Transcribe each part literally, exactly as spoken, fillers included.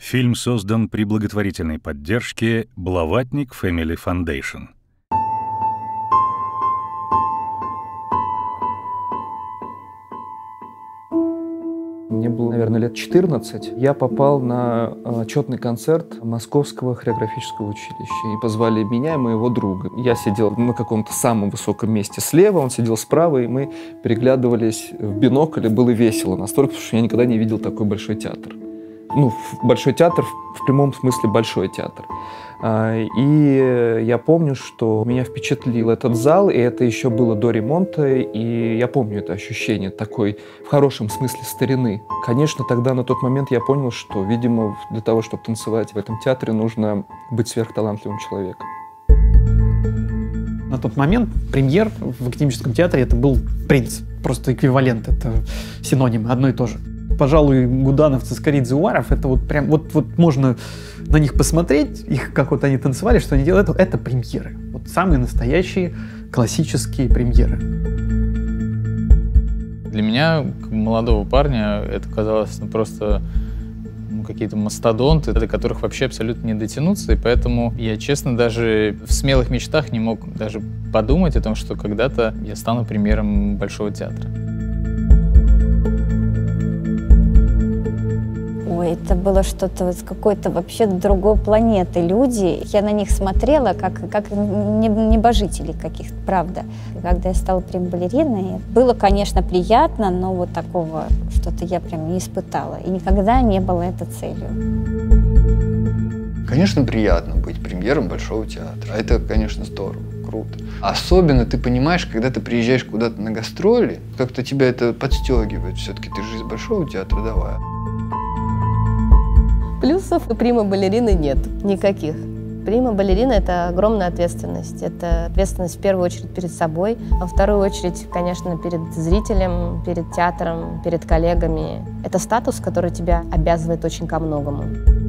Фильм создан при благотворительной поддержке Блаватник Family Foundation. Мне было, наверное, лет четырнадцать. Я попал на отчетный концерт Московского хореографического училища. И позвали меня и моего друга. Я сидел на каком-то самом высоком месте слева, он сидел справа, и мы переглядывались в бинокль, и было весело настолько, потому что я никогда не видел такой большой театр. Ну, большой театр в прямом смысле большой театр. И я помню, что меня впечатлил этот зал, и это еще было до ремонта, и я помню это ощущение такой, в хорошем смысле, старины. Конечно, тогда на тот момент я понял, что, видимо, для того, чтобы танцевать в этом театре, нужно быть сверхталантливым человеком. На тот момент премьер в академическом театре это был принц, просто эквивалент, это синонимы, одно и то же. Пожалуй, Гудановцы, Скоридзе, Уваров, это вот прям, вот, вот можно на них посмотреть, их, как вот они танцевали, что они делают, это, это премьеры. Вот самые настоящие классические премьеры. Для меня, как молодого парня, это казалось ну, просто ну, какие-то мастодонты, до которых вообще абсолютно не дотянуться, и поэтому я, честно, даже в смелых мечтах не мог даже подумать о том, что когда-то я стану премьером Большого театра. Ой, это было что-то вот с какой-то вообще другой планеты. Люди, я на них смотрела как, как небожителей каких-то, правда. Когда я стала прем-балериной, было, конечно, приятно, но вот такого что-то я прям не испытала. И никогда не было это целью. Конечно, приятно быть премьером Большого театра. А это, конечно, здорово, круто. Особенно ты понимаешь, когда ты приезжаешь куда-то на гастроли, как-то тебя это подстегивает. Все-таки ты же из Большого театра, давай. Плюсов у прима-балерины нет никаких. Прима-балерина – это огромная ответственность. Это ответственность в первую очередь перед собой, а во вторую очередь, конечно, перед зрителем, перед театром, перед коллегами. Это статус, который тебя обязывает очень ко многому.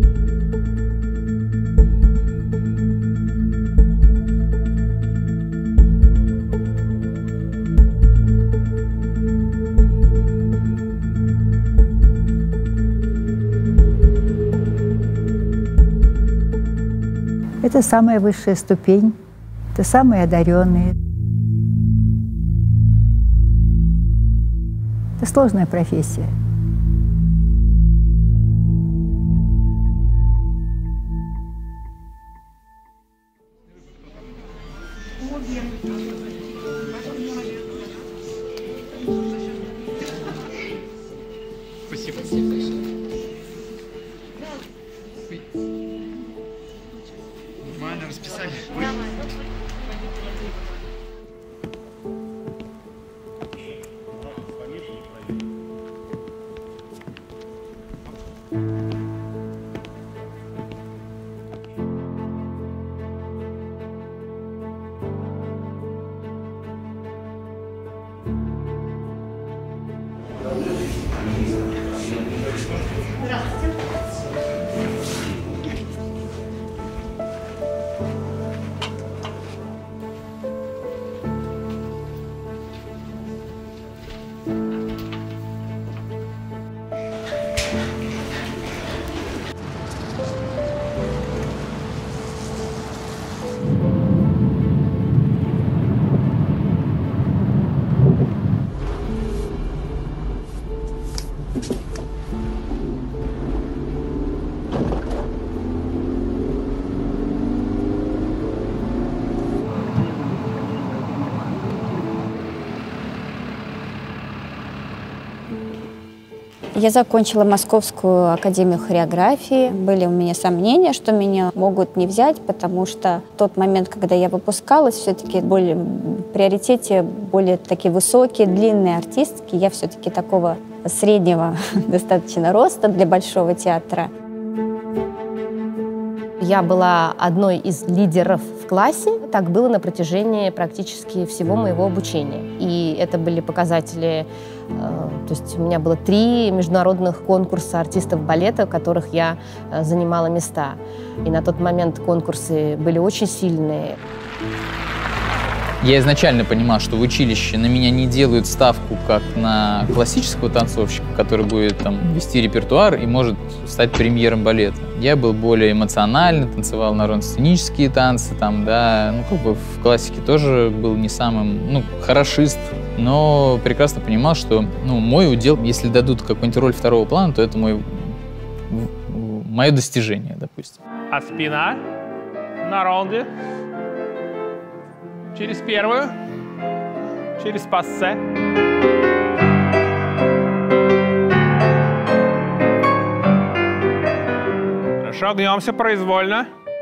Это самая высшая ступень, это самые одаренные. Это сложная профессия. Спасибо. Нормально расписали? Я закончила Московскую академию хореографии. Были у меня сомнения, что меня могут не взять, потому что в тот момент, когда я выпускалась, все-таки более, в приоритете более такие высокие, длинные артистки. Я все-таки такого среднего достаточно роста для Большого театра. Я была одной из лидеров в классе. Так было на протяжении практически всего моего обучения. И это были показатели... Э, то есть у меня было три международных конкурса артистов балета, в которых я э, занимала места. И на тот момент конкурсы были очень сильные. Я изначально понимал, что в училище на меня не делают ставку как на классического танцовщика, который будет там вести репертуар и может стать премьером балета. Я был более эмоциональный, танцевал народно-сценические танцы, там, да, ну, как бы в классике тоже был не самым, ну, хорошист, но прекрасно понимал, что, ну, мой удел, если дадут какую-нибудь роль второго плана, то это мой, мое достижение, допустим. А спина на ронде. Через первую, через пассе. Хорошо, гнемся произвольно.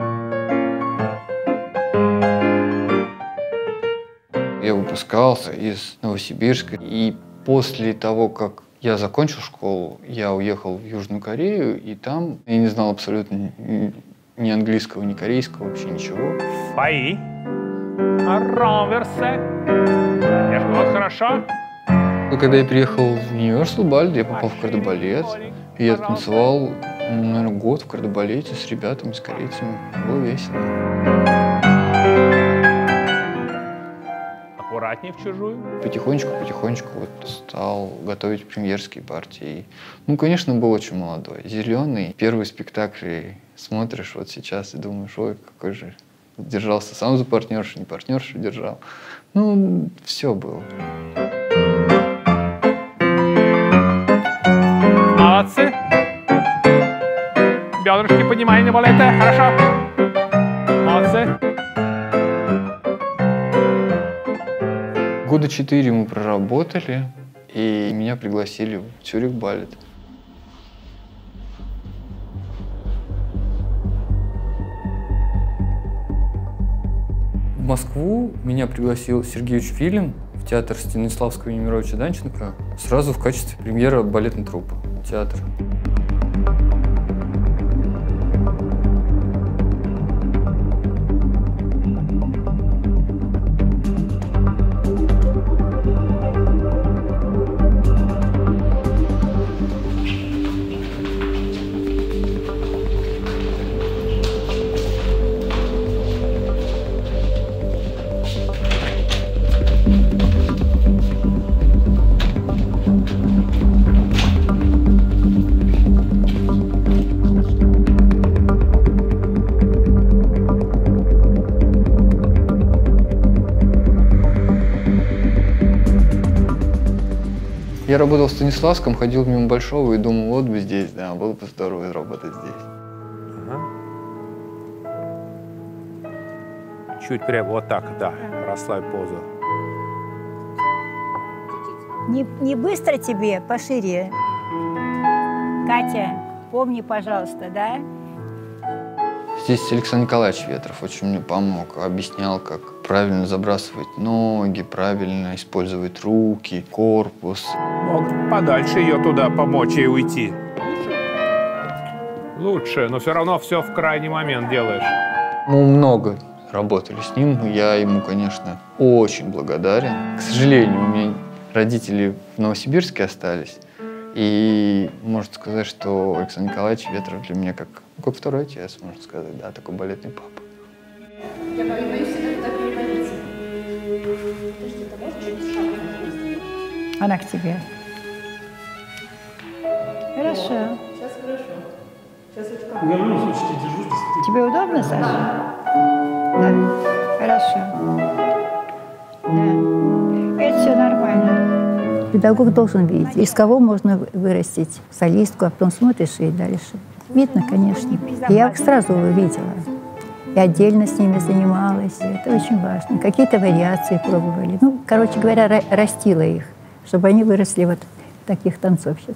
Я выпускался из Новосибирска, и после того, как я закончил школу, я уехал в Южную Корею, и там я не знал абсолютно ни английского, ни корейского, вообще ничего. Фаи. Ронверсе. Девушка, вот хорошо. Но когда я приехал в Universal Ballet, я попал в кардебалет, и я танцевал, наверное, год в кардебалете с ребятами, с корейцами. Было весело. Аккуратнее в чужую. Потихонечку, потихонечку вот стал готовить премьерские партии. Ну, конечно, был очень молодой, зеленый. Первый спектакль смотришь вот сейчас и думаешь, ой, какой же... Держался сам за партнершу, не партнершу держал. Ну, все было. Молодцы. Бедрышки поднимай на балете. Хорошо. Молодцы. Года четыре мы проработали, и меня пригласили в Цюрих балет. В Москву меня пригласил Сергей Филин в театр Станиславского и Немировича Данченко сразу в качестве премьера балетной труппы театра. Я работал в Станиславском, ходил мимо Большого и думал, вот бы здесь, да, было бы здорово работать здесь. Ага. Чуть прямо вот так, да, расслабь позу. Не, не быстро тебе, пошире. Катя, помни, пожалуйста, да? Здесь Александр Николаевич Ветров очень мне помог, объяснял, как правильно забрасывать ноги, правильно использовать руки, корпус. Мог подальше ее туда помочь ей уйти. Лучше, но все равно все в крайний момент делаешь. Мы много работали с ним, я ему, конечно, очень благодарен. К сожалению, у меня родители в Новосибирске остались, и можно сказать, что Александр Николаевич Ветров для меня как, как второй отец, можно сказать, да, такой балетный папа. Я боюсь иногда переводиться. Подожди, ты можешь чуть шаг сделать? Она к тебе. Хорошо. Сейчас хорошо. Сейчас это как? Я в любом случае держу здесь. Тебе удобно, Саша? Да. Хорошо. Да. Это все нормально. Педагог должен видеть, из кого можно вырастить солистку, а потом смотришь и дальше. Видно, конечно. Я их сразу увидела. И отдельно с ними занималась. Это очень важно. Какие-то вариации пробовали. Ну, короче говоря, растила их, чтобы они выросли вот таких танцовщиц.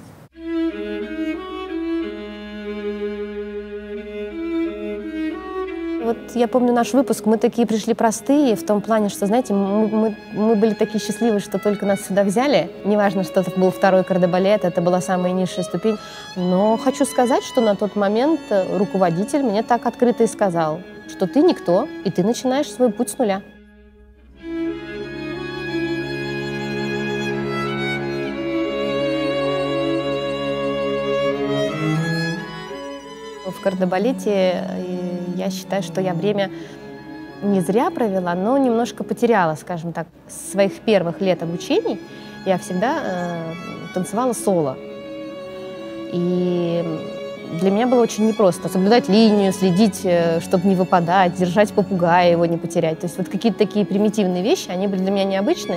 Вот я помню наш выпуск, мы такие пришли простые, в том плане, что, знаете, мы, мы, мы были такие счастливы, что только нас сюда взяли. Неважно, что это был второй кардебалет, это была самая низшая ступень. Но хочу сказать, что на тот момент руководитель мне так открыто и сказал, что ты никто, и ты начинаешь свой путь с нуля. В кардебалете я считаю, что я время не зря провела, но немножко потеряла, скажем так, с своих первых лет обучений. Я всегда э, танцевала соло. И для меня было очень непросто соблюдать линию, следить, чтобы не выпадать, держать попугая, его не потерять. То есть вот какие-то такие примитивные вещи, они были для меня необычны.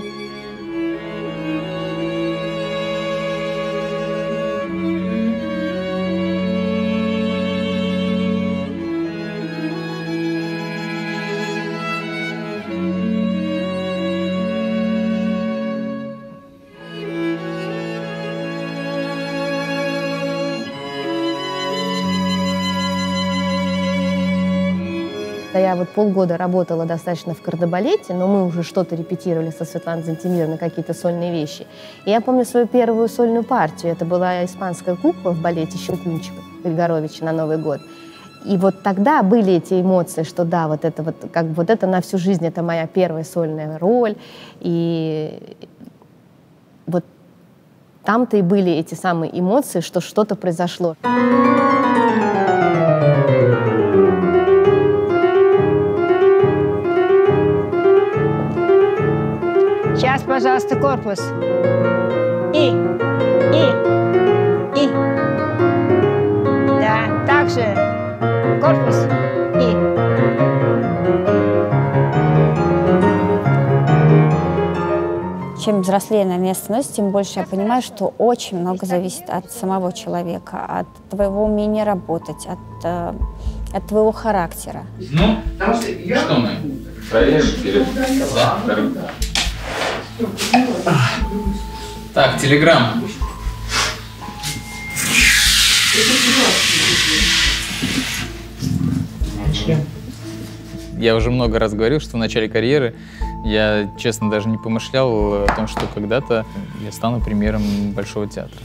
Я вот полгода работала достаточно в кардебалете, но мы уже что-то репетировали со Светланой Зантимировной, какие-то сольные вещи. И я помню свою первую сольную партию. Это была испанская кукла в балете «Щелкунчик» Григоровича на Новый год. И вот тогда были эти эмоции, что да, вот это вот, как бы вот это на всю жизнь, это моя первая сольная роль. И вот там-то и были эти самые эмоции, что что-то произошло. Сейчас, пожалуйста, корпус. И, и, и. Да, также корпус и. Чем взрослее, наверное, становится, тем больше я понимаю, что очень много зависит от самого человека, от твоего умения работать, от, э, от твоего характера. Ну, что мы проверим перед... Да. Так, телеграмма. Я уже много раз говорил, что в начале карьеры я, честно, даже не помышлял о том, что когда-то я стану премьером Большого театра.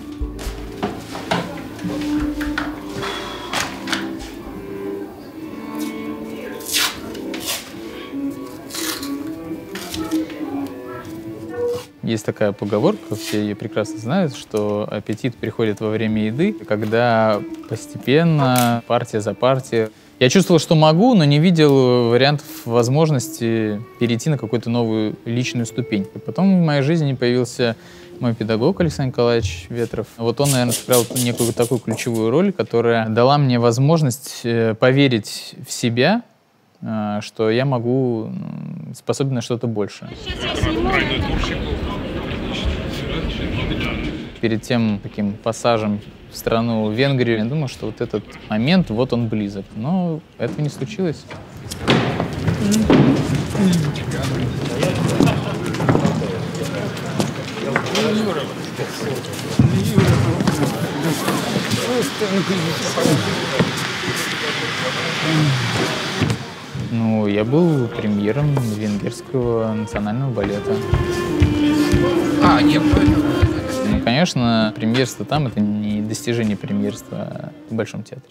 Есть такая поговорка, все ее прекрасно знают, что аппетит приходит во время еды, когда постепенно, партия за партией. Я чувствовал, что могу, но не видел вариантов возможности перейти на какую-то новую личную ступень. И потом в моей жизни появился мой педагог Александр Николаевич Ветров. Вот он, наверное, сыграл некую такую ключевую роль, которая дала мне возможность поверить в себя, что я могу, способен на что-то большее. Перед тем таким пассажем в страну Венгрию, я думал, что вот этот момент, вот он близок. Но этого не случилось. Ну, я был премьером венгерского национального балета. А, нет, ну, конечно, премьерство там — это не достижение премьерства в Большом театре.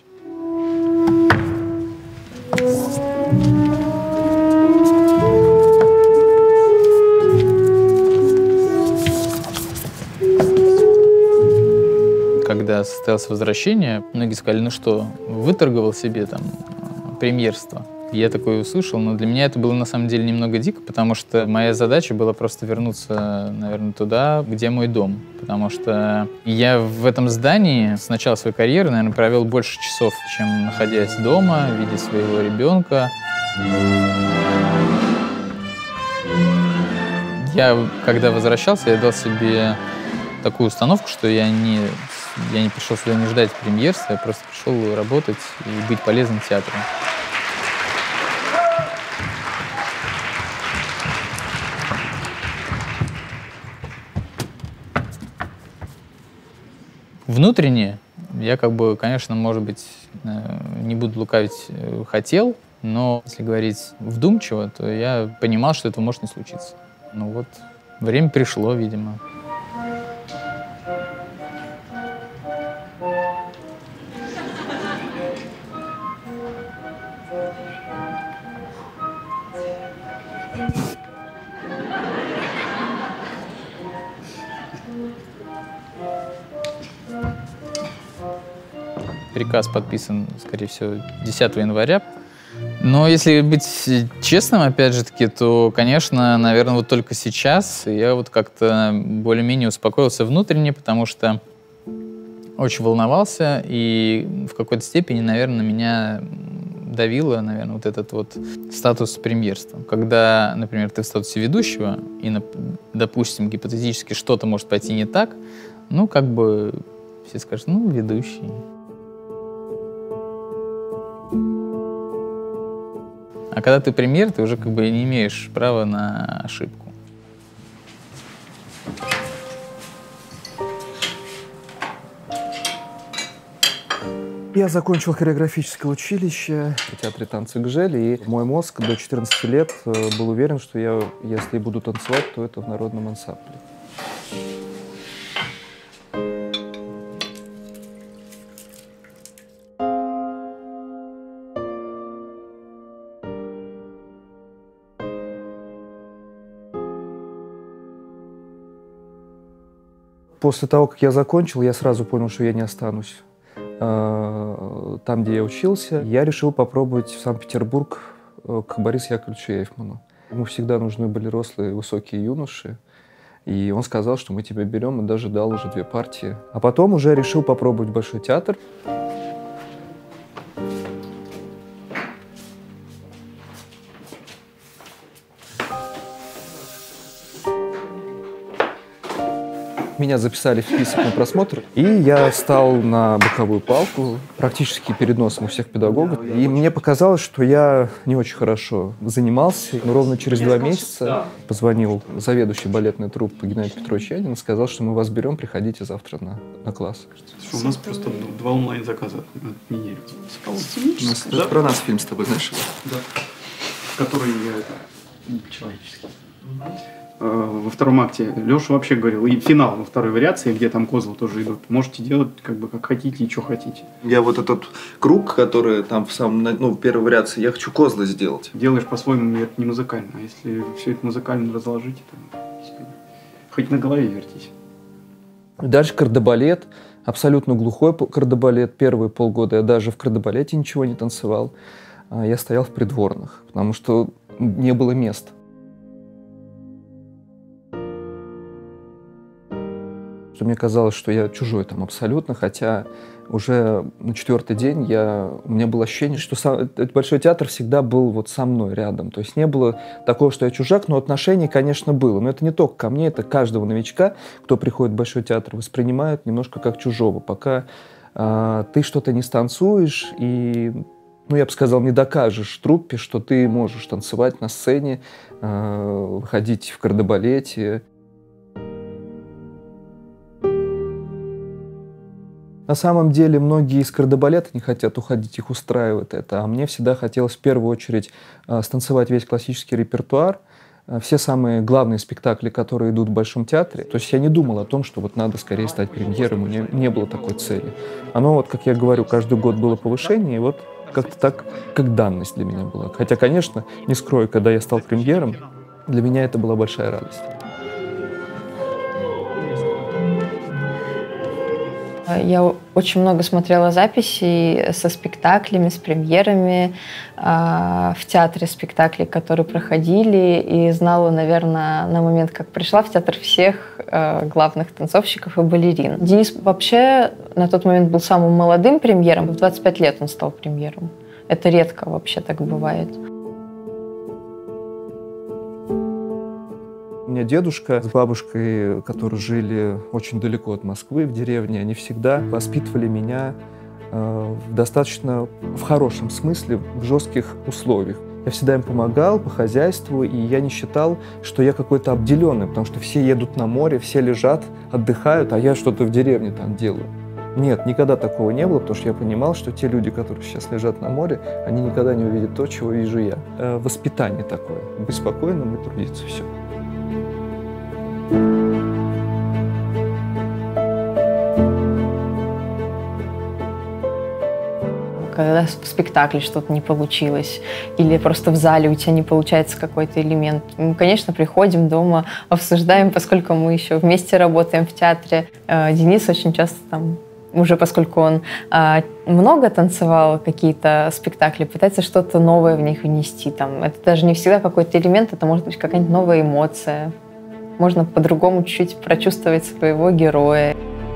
Когда состоялось возвращение, многие сказали: ну что, выторговал себе там премьерство. Я такое услышал, но для меня это было на самом деле немного дико, потому что моя задача была просто вернуться, наверное, туда, где мой дом. Потому что я в этом здании с начала своей карьеры, наверное, провел больше часов, чем находясь дома, видя своего ребенка. Я, когда возвращался, я дал себе такую установку, что я не, я не пришел сюда не ждать премьерства, я просто пришел работать и быть полезным театру. Внутренне я, как бы, конечно, может быть, не буду лукавить, хотел, но если говорить вдумчиво, то я понимал, что этого может не случиться. Ну вот, время пришло, видимо. Приказ подписан, скорее всего, десятого января Но если быть честным, опять же таки, то, конечно, наверное, вот только сейчас я вот как-то более-менее успокоился внутренне, потому что очень волновался, и в какой-то степени, наверное, меня давило, наверное, вот этот вот статус премьерства. Когда, например, ты в статусе ведущего, и, допустим, гипотетически что-то может пойти не так, ну, как бы все скажут, ну, ведущий. А когда ты премьер, ты уже как бы не имеешь права на ошибку. Я закончил хореографическое училище в театре танца «Гжель», и мой мозг до четырнадцати лет был уверен, что я, если буду танцевать, то это в народном ансамбле. После того, как я закончил, я сразу понял, что я не останусь там, где я учился. Я решил попробовать в Санкт-Петербург к Борису Яковлевичу Эйфману. Ему всегда нужны были рослые, высокие юноши. И он сказал, что мы тебя берем, и даже дал уже две партии. А потом уже решил попробовать Большой театр. Меня записали в список на просмотр, и я стал на боковую палку, практически перед носом у всех педагогов. И мне показалось, что я не очень хорошо занимался. Но ровно через два месяца позвонил заведующий балетной труппы Геннадий Петрович Янин и сказал, что мы вас берем, приходите завтра на, на класс. Что у нас просто два онлайн-заказа от недели. Да? Про нас фильм с тобой, знаешь? Да. Который я человеческий. Во втором акте Леша вообще говорил, и финал во второй вариации, где там козлы тоже идут, можете делать как бы как хотите и что хотите. Я вот этот круг, который там в самом, ну, в первой вариации, я хочу козлы сделать. Делаешь по-своему, это не музыкально, а если все это музыкально разложить, то хоть на голове вертись. Дальше кардебалет, абсолютно глухой кардебалет. Первые полгода я даже в кардебалете ничего не танцевал. Я стоял в придворных, потому что не было места. Мне казалось, что я чужой там абсолютно, хотя уже на четвертый день я, у меня было ощущение, что сам, этот Большой театр всегда был вот со мной рядом. То есть не было такого, что я чужак, но отношение, конечно, было. Но это не только ко мне, это каждого новичка, кто приходит в Большой театр, воспринимают немножко как чужого. Пока а, ты что-то не станцуешь и, ну, я бы сказал, не докажешь труппе, что ты можешь танцевать на сцене, а, выходить в кардебалете. На самом деле многие из кардебалета не хотят уходить, их устраивает это. А мне всегда хотелось в первую очередь э, станцевать весь классический репертуар, э, все самые главные спектакли, которые идут в Большом театре. То есть я не думал о том, что вот надо скорее стать премьером, у меня не было такой цели. Оно, вот, как я говорю, каждый год было повышение, и вот как-то так, как данность для меня была. Хотя, конечно, не скрою, когда я стал премьером, для меня это была большая радость. Я очень много смотрела записей со спектаклями, с премьерами э, в театре, спектаклей, которые проходили, и знала, наверное, на момент, как пришла в театр, всех э, главных танцовщиков и балерин. Денис вообще на тот момент был самым молодым премьером, в двадцать пять лет он стал премьером. Это редко вообще так бывает. У меня дедушка с бабушкой, которые жили очень далеко от Москвы, в деревне, они всегда воспитывали меня э, в достаточно, в хорошем смысле, в жестких условиях. Я всегда им помогал по хозяйству, и я не считал, что я какой-то обделенный, потому что все едут на море, все лежат, отдыхают, а я что-то в деревне там делаю. Нет, никогда такого не было, потому что я понимал, что те люди, которые сейчас лежат на море, они никогда не увидят то, чего вижу я. Э, воспитание такое, быть спокойным и трудиться, все. Когда в спектакле что-то не получилось, или просто в зале у тебя не получается какой-то элемент, мы, конечно, приходим дома, обсуждаем, поскольку мы еще вместе работаем в театре. Денис очень часто там уже поскольку он а, много танцевал какие-то спектакли, пытается что-то новое в них внести. Там, это даже не всегда какой-то элемент, это может быть какая-нибудь новая эмоция. Можно по-другому чуть-чуть прочувствовать своего героя.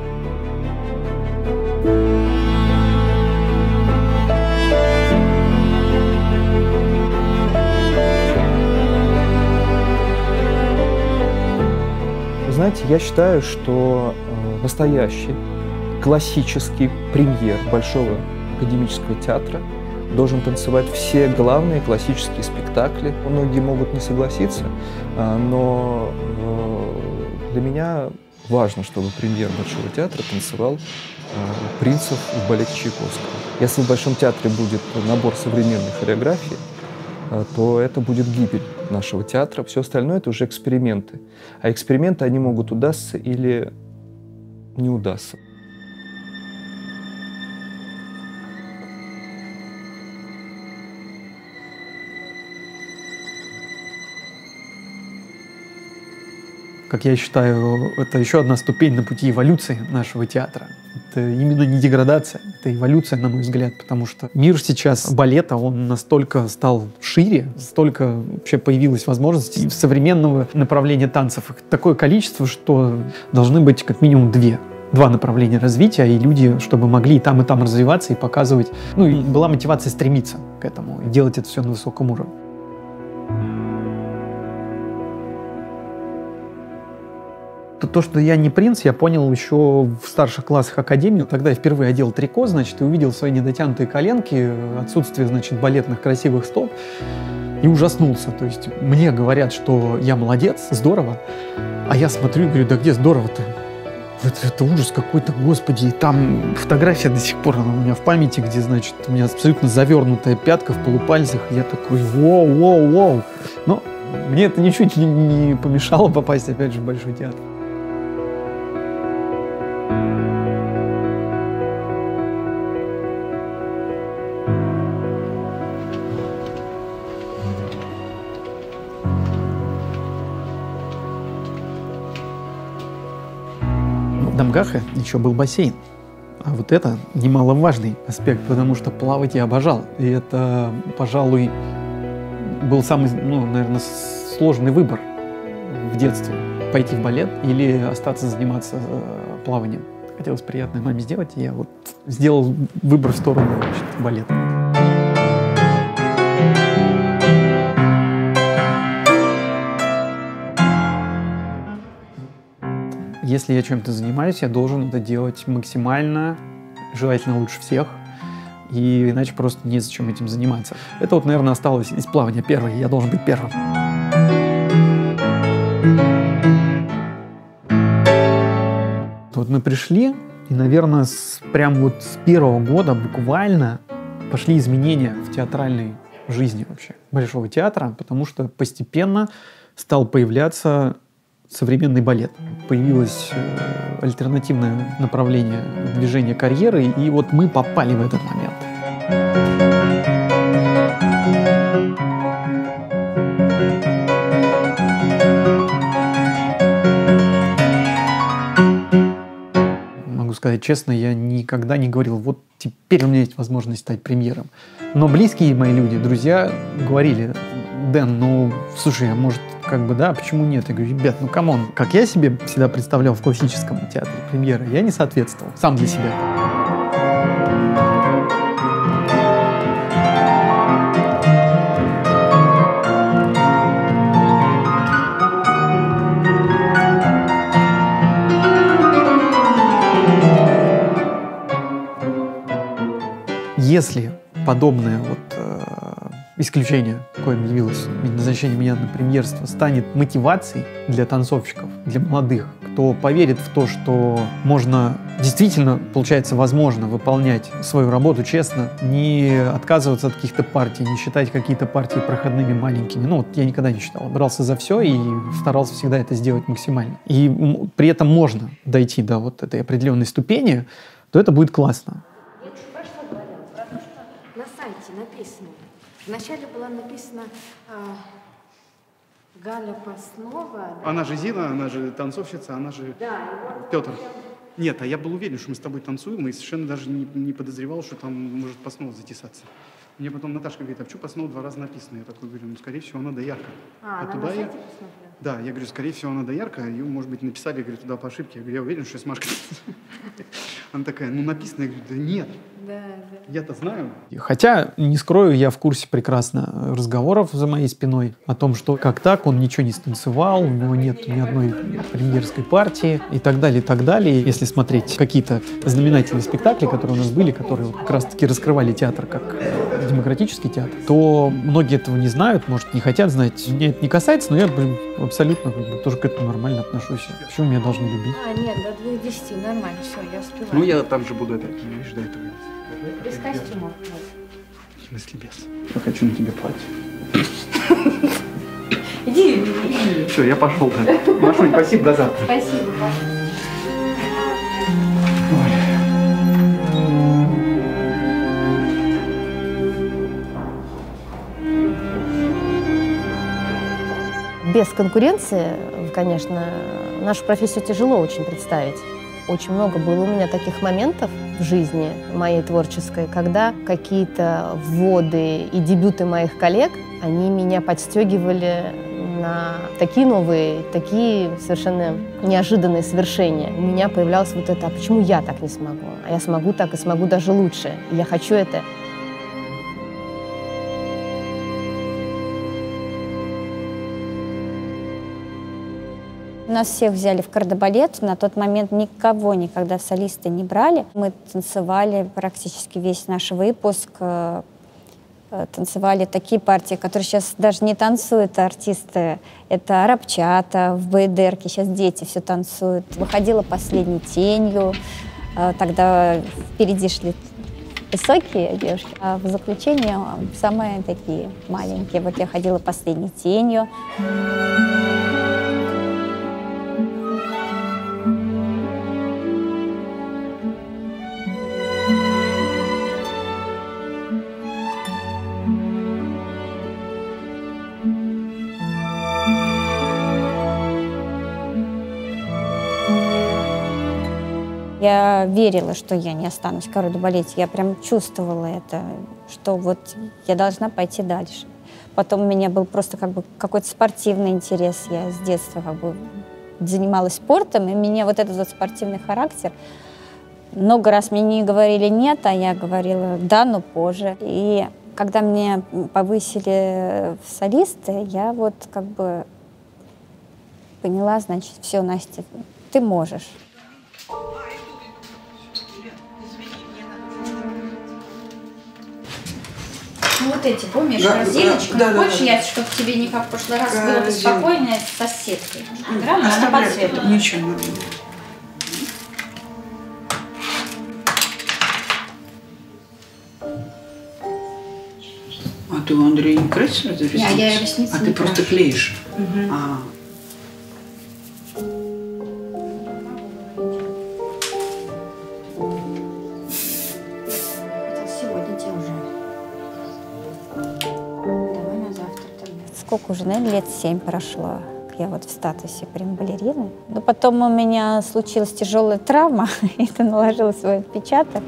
Знаете, я считаю, что э, настоящий классический премьер Большого академического театра должен танцевать все главные классические спектакли. Многие могут не согласиться, э, но э, для меня важно, чтобы премьер Большого театра танцевал э, «Принцев» в балете Чайковского. Если в Большом театре будет набор современной хореографии, то это будет гибель нашего театра. Все остальное — это уже эксперименты. А эксперименты, они могут удастся или не удастся. Как я считаю, это еще одна ступень на пути эволюции нашего театра. Это именно не деградация, это эволюция, на мой взгляд, потому что мир сейчас балета, он настолько стал шире, столько вообще появилось возможностей современного направления танцев. Их такое количество, что должны быть как минимум две. Два направления развития, и люди, чтобы могли и там, и там развиваться, и показывать. Ну, и была мотивация стремиться к этому, и делать это все на высоком уровне. То, что я не принц, я понял еще в старших классах академии. Тогда я впервые одел трико, значит, и увидел свои недотянутые коленки, отсутствие, значит, балетных красивых стоп, и ужаснулся. То есть мне говорят, что я молодец, здорово, а я смотрю и говорю, да где здорово-то? Это, это ужас какой-то, господи. И там фотография до сих пор, она у меня в памяти, где, значит, у меня абсолютно завернутая пятка в полупальцах. Я такой, воу, воу, воу. Но мне это ничуть не, не помешало попасть, опять же, в Большой театр. В Дамгахе еще был бассейн. А вот это немаловажный аспект, потому что плавать я обожал. И это, пожалуй, был самый, ну, наверное, сложный выбор в детстве. Пойти в балет или остаться заниматься плаванием. Хотелось приятное маме сделать, и я вот сделал выбор в сторону, значит, балета. Если я чем-то занимаюсь, я должен это делать максимально, желательно лучше всех, и иначе просто незачем этим заниматься. Это вот, наверное, осталось из плавания. Первый, я должен быть первым. Вот мы пришли, и, наверное, с, прям вот с первого года буквально пошли изменения в театральной жизни вообще Большого театра, потому что постепенно стал появляться современный балет. Появилось э, альтернативное направление движения карьеры, и вот мы попали в этот момент. Могу сказать честно, я никогда не говорил, вот теперь у меня есть возможность стать премьером. Но близкие мои люди, друзья говорили, Дэн, ну, слушай, а может, как бы, да, почему нет? Я говорю, ребят, ну, камон, как я себе всегда представлял в классическом театре премьеры, я не соответствовал, сам для себя. Если подобное вот э, исключение, коим явилось назначение меня на премьерство, станет мотивацией для танцовщиков, для молодых, кто поверит в то, что можно, действительно, получается, возможно выполнять свою работу честно, не отказываться от каких-то партий, не считать какие-то партии проходными маленькими. Ну, вот я никогда не считал. Брался за все и старался всегда это сделать максимально. И при этом можно дойти до вот этой определенной ступени, то это будет классно. Написано. Вначале была написана э, Галя Паснова. Да? Она же Зина, она же танцовщица, она же да, вот Петр. Нет, а я был уверен, что мы с тобой танцуем, и совершенно даже не, не подозревал, что там может Паснова затесаться. Мне потом Наташка говорит, а почему Паснова два раза написано? Я такой говорю, ну, скорее всего, она доярка. А, а она туда на я... сайте посмотрела? Да, я говорю, скорее всего, она доярка, ее, может быть, написали, я говорю, туда по ошибке. Я говорю, я уверен, что я с Машкой. Она такая, ну, написано. Я говорю, да нет. Да, да. Я-то знаю. Хотя, не скрою, я в курсе прекрасно разговоров за моей спиной о том, что как так, он ничего не станцевал, у него нет ни одной премьерской партии и так далее, и так далее. Если смотреть какие-то знаменательные спектакли, которые у нас были, которые как раз-таки раскрывали театр как э, демократический театр, то многие этого не знают, может, не хотят знать. Меня это не касается, но я блин, абсолютно как бы, тоже к этому нормально отношусь. Почему меня должны любить? А, нет, до двух десяти, нормально, все, я успеваю. Ну, я там же буду опять, видишь, до этого. Без костюмов. В смысле без? Я хочу на тебе платье. Иди, иди. Все, я пошел. Да. Машунь, спасибо, до завтра. Спасибо, Паша. Без конкуренции, конечно, нашу профессию тяжело очень представить. Очень много было у меня таких моментов в жизни моей творческой, когда какие-то вводы и дебюты моих коллег, они меня подстегивали на такие новые, такие совершенно неожиданные свершения. У меня появлялось вот это, а почему я так не смогу? А я смогу так и смогу даже лучше. И я хочу это. Нас всех взяли в кардебалет. На тот момент никого никогда в солисты не брали. Мы танцевали практически весь наш выпуск. Танцевали такие партии, которые сейчас даже не танцуют артисты. Это арабчата, в БДРке. Сейчас дети все танцуют. Выходила последней тенью. Тогда впереди шли высокие девушки, а в заключение самые такие маленькие. Вот я ходила последней тенью. Я верила, что я не останусь в кардебалете. Я прям чувствовала это, что вот я должна пойти дальше. Потом у меня был просто как бы какой-то спортивный интерес. Я с детства как бы занималась спортом, и меня вот этот вот спортивный характер. Много раз мне не говорили нет, а я говорила да, но позже. И когда мне повысили в солисты, я вот как бы поняла, значит, все, Настя, ты можешь. Ну вот эти, помнишь, да, корзиночка? Да, да, Хочешь, да, да. я, чтобы тебе не как в прошлый раз было бы спокойно с соседкой? Играла, она по цвету. Ничего не надо. А ты у Андрея не красишь это ресницы? Я, я ресницы А не ты просто крашу. клеишь? Угу. А. Сегодня тебе уже. Давай на завтра тогда. Сколько уже, наверное, лет семь прошло. Я вот в статусе прем-балерины. Но потом у меня случилась тяжелая травма, и это наложило свой отпечаток.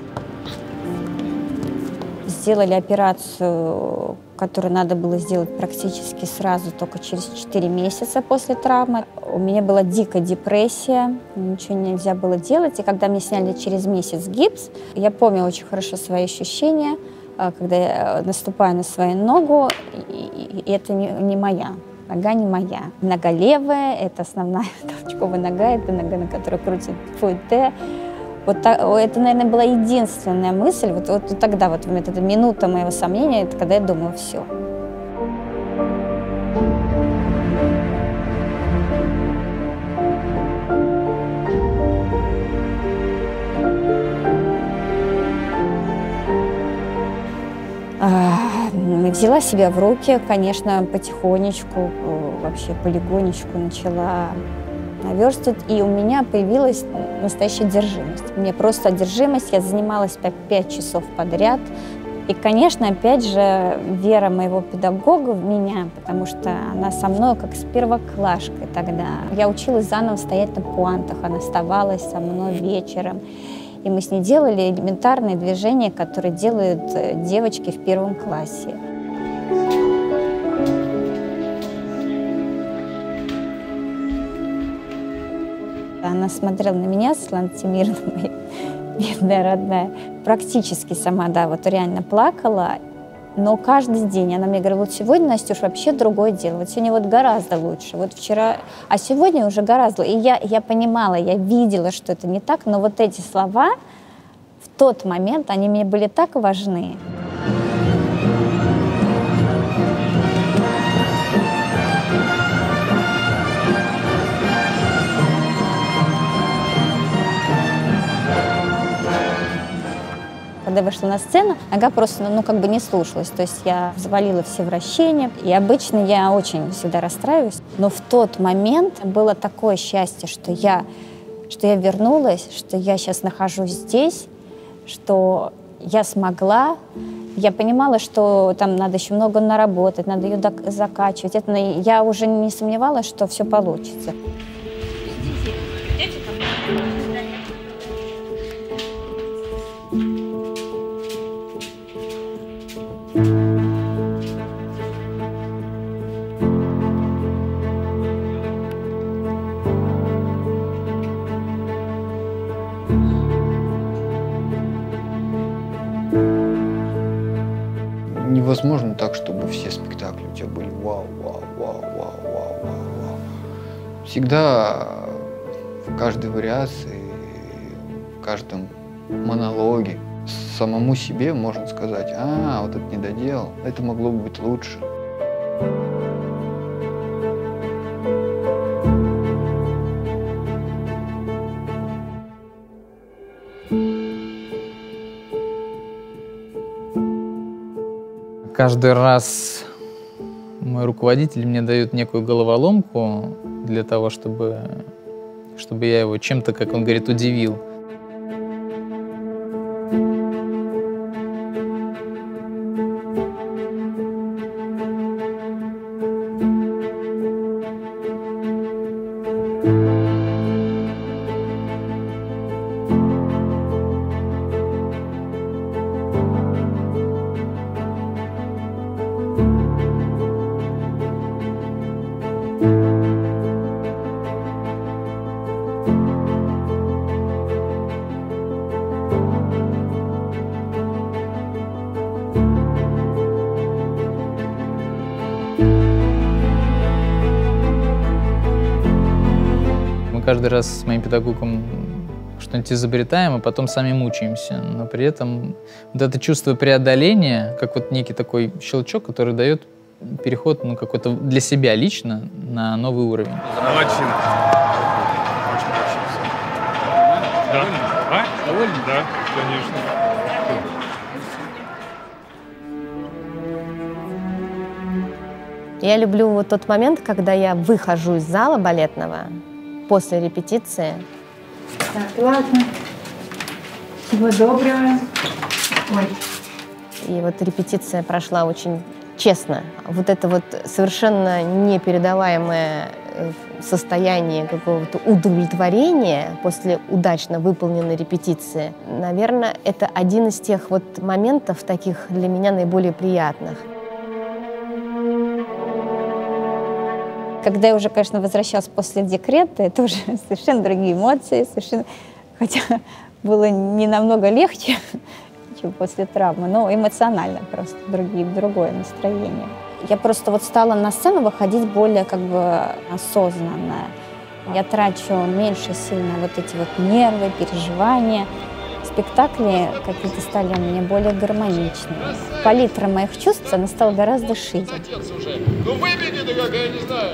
Сделали операцию, которую надо было сделать практически сразу, только через четыре месяца после травмы. У меня была дикая депрессия, ничего нельзя было делать. И когда мне сняли через месяц гипс, я помню очень хорошо свои ощущения, когда я наступаю на свою ногу, и это не, не моя. Нога не моя. Нога левая, это основная толчковая нога, это нога, на которой крутит фуэте. Вот так, это, наверное, была единственная мысль. Вот, вот тогда, вот эта минута моего сомнения, это когда я думаю, все. Взяла себя в руки, конечно, потихонечку, вообще полигонечку начала наверстывать, и у меня появилась настоящая одержимость. Мне просто одержимость, я занималась по пять часов подряд, И, конечно, опять же, вера моего педагога в меня, потому что она со мной как с первоклашкой тогда. Я училась заново стоять на пуантах, она оставалась со мной вечером. И мы с ней делали элементарные движения, которые делают девочки в первом классе. Она смотрела на меня, Светлана Тимировна, моя бедная, родная, практически сама, да, вот реально плакала, но каждый день она мне говорила: вот сегодня, Настюш, вообще другое дело, вот сегодня вот гораздо лучше, вот вчера, а сегодня уже гораздо. И я, я понимала, я видела, что это не так, но вот эти слова в тот момент, они мне были так важны. Когда я вышла на сцену, нога просто, ну, как бы не слушалась. То есть я завалила все вращения. И обычно я очень всегда расстраиваюсь. Но в тот момент было такое счастье, что я, что я вернулась, что я сейчас нахожусь здесь, что я смогла. Я понимала, что там надо еще много наработать, надо ее закачивать. Это, я уже не сомневалась, что все получится. Невозможно так, чтобы все спектакли у тебя были вау, вау, вау, вау, вау, вау, вау. Всегда в каждой вариации, в каждом монологе самому себе можно сказать: а, вот это не доделал, это могло бы быть лучше. Каждый раз мой руководитель мне дает некую головоломку для того, чтобы, чтобы я его чем-то, как он говорит, удивил. Каждый раз с моим педагогом что-нибудь изобретаем, а потом сами мучаемся. Но при этом вот это чувство преодоления, как вот некий такой щелчок, который дает переход, ну, какой-то для себя лично на новый уровень. Молодчина. Очень хорошо все. Да. А? Довольны? Да, конечно. Я люблю вот тот момент, когда я выхожу из зала балетного после репетиции. Так, ладно. Всего доброго. Ой. И вот репетиция прошла очень честно. Вот это вот совершенно непередаваемое состояние какого-то удовлетворения после удачно выполненной репетиции, наверное, это один из тех вот моментов таких для меня наиболее приятных. Когда я уже, конечно, возвращалась после декрета, это уже совершенно другие эмоции, совершенно... хотя было не намного легче, чем после травмы, но эмоционально просто другие, другое настроение. Я просто вот стала на сцену выходить более как бы осознанно. Я трачу меньше сил на вот эти вот нервы, переживания. Спектакли какие-то стали у меня более гармоничными. Палитра моих чувств, она стала гораздо шире. Ну выбеги ты как, я не знаю.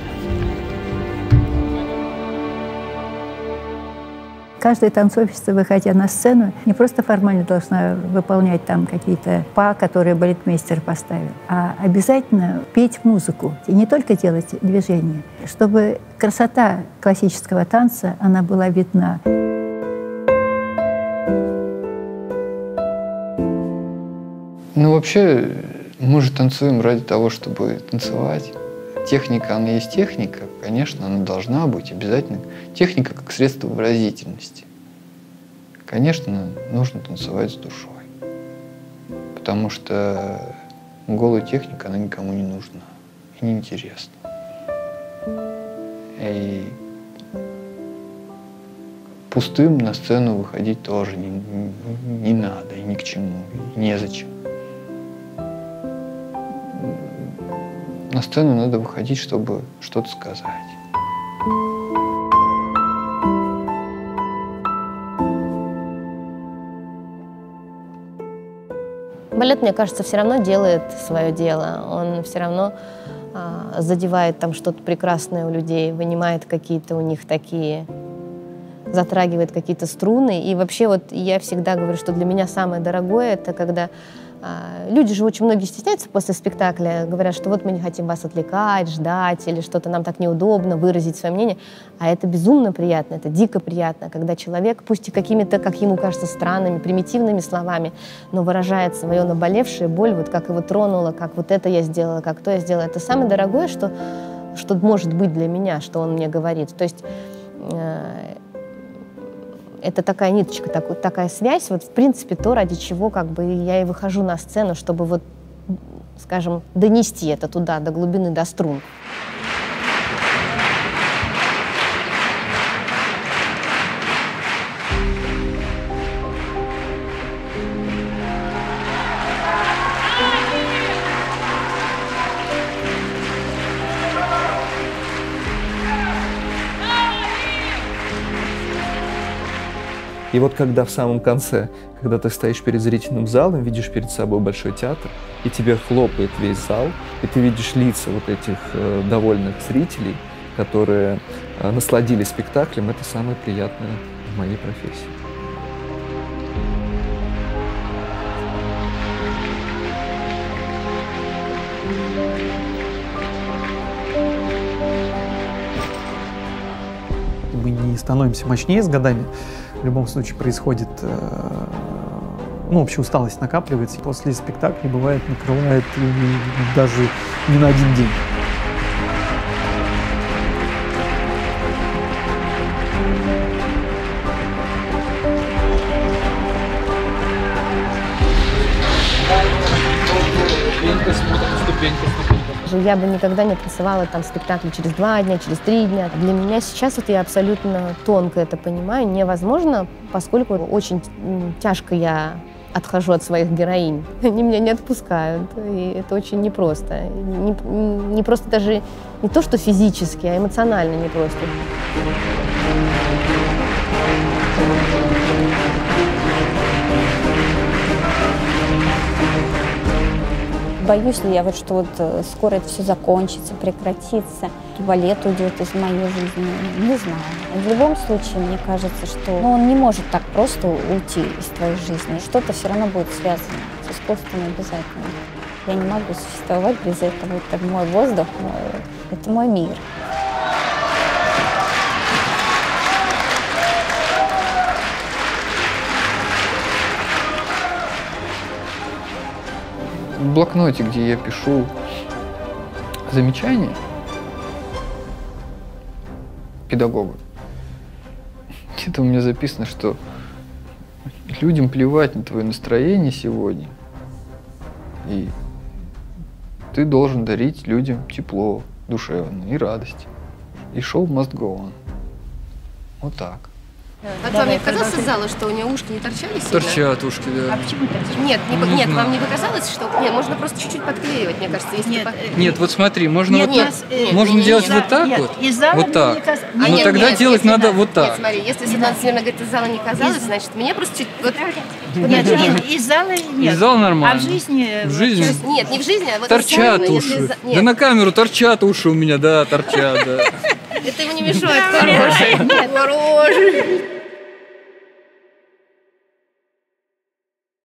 Каждая танцовщица, выходя на сцену, не просто формально должна выполнять там какие-то па, которые балетмейстер поставил, а обязательно петь музыку. И не только делать движения, чтобы красота классического танца, она была видна. Ну, вообще, мы же танцуем ради того, чтобы танцевать. Техника, она есть техника, конечно, она должна быть обязательно. Техника как средство выразительности. Конечно, нужно танцевать с душой. Потому что голая техника, она никому не нужна и неинтересна. И пустым на сцену выходить тоже не, не, не надо, и ни к чему, и незачем. На сцену надо выходить, чтобы что-то сказать. Балет, мне кажется, все равно делает свое дело. Он все равно а, задевает там что-то прекрасное у людей, вынимает какие-то у них такие, затрагивает какие-то струны. И вообще вот я всегда говорю, что для меня самое дорогое — это когда а, люди же очень многие стесняются после спектакля, говорят, что вот мы не хотим вас отвлекать, ждать, или что-то нам так неудобно выразить свое мнение. А это безумно приятно, это дико приятно, когда человек, пусть и какими-то, как ему кажется, странными, примитивными словами, но выражает свою наболевшую боль, вот как его тронуло, как вот это я сделала, как то я сделала. Это самое дорогое, что, что может быть для меня, что он мне говорит. То есть э, это такая ниточка, так, такая связь, вот в принципе то, ради чего как бы я и выхожу на сцену, чтобы вот, скажем, донести это туда, до глубины, до струн. И вот когда в самом конце, когда ты стоишь перед зрительным залом, видишь перед собой большой театр, и тебе хлопает весь зал, и ты видишь лица вот этих э, довольных зрителей, которые э, насладились спектаклем, это самое приятное в моей профессии. Мы не становимся мощнее с годами. В любом случае происходит, э, ну, общая усталость накапливается. После спектакля, бывает, накрывает и даже не на один день. Я бы никогда не танцевала там спектакли через два дня, через три дня. Для меня сейчас, вот я абсолютно тонко это понимаю, невозможно, поскольку очень тяжко я отхожу от своих героинь. Они меня не отпускают, и это очень непросто. Не, не просто даже не то, что физически, а эмоционально непросто. Боюсь ли я, вот, что вот скоро это все закончится, прекратится, и балет уйдет из моей жизни, не знаю. В любом случае, мне кажется, что ну, он не может так просто уйти из твоей жизни. Что-то все равно будет связано с искусством обязательно. Я не могу существовать без этого. Это мой воздух, мой, это мой мир. В блокноте, где я пишу замечания педагога, где-то у меня записано, что людям плевать на твое настроение сегодня, и ты должен дарить людям тепло, душевное и радость. И шоу must go on. Вот так. А вам не показалось из зала, что у нее ушки не торчали сильно? Торчат ушки, да. А почему торчат? Нет, не, не нет, вам не показалось, что... Нет, можно просто чуть-чуть подклеивать, мне кажется. Если нет, по... нет, вот смотри, можно нет, вот нет, так, нет, можно нет, делать нет, вот так нет, вот, из зала вот так. Каз... Но а, нет, тогда нет, делать надо вот так. Нет, смотри, если Светлана Семеновна говорит, из зала не казалось, значит, мне просто чуть... Вот... Нет, нет, из зала нет. Из зала нормально. А в жизни... В жизни? Нет, не в жизни, а вот торчат из зала, уши. Если... Да на камеру торчат уши у меня, да, торчат, да. Это ему не мешает. Хороший. Хороший.